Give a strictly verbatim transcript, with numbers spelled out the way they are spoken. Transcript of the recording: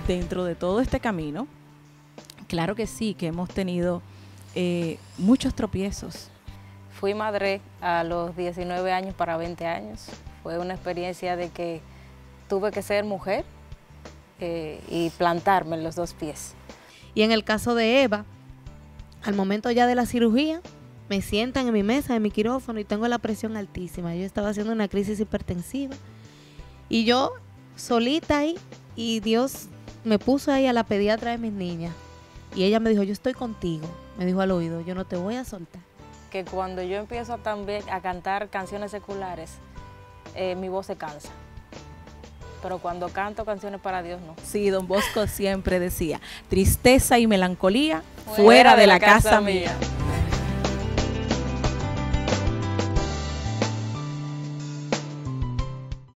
dentro de todo este camino, claro que sí, que hemos tenido eh, muchos tropiezos. Fui madre a los diecinueve años para veinte años. Fue una experiencia de que tuve que ser mujer eh, y plantarme en los dos pies. Y en el caso de Eva, al momento ya de la cirugía, me sientan en mi mesa, en mi quirófano, y tengo la presión altísima. Yo estaba haciendo una crisis hipertensiva. Y yo solita ahí, y Dios me puso ahí a la pediatra de mis niñas. Y ella me dijo, yo estoy contigo. Me dijo al oído, yo no te voy a soltar. Que cuando yo empiezo también a cantar canciones seculares, eh, mi voz se cansa. Pero cuando canto canciones para Dios, no. Sí, don Bosco siempre decía, tristeza y melancolía fuera, fuera de, de la, la casa, casa mía. mía.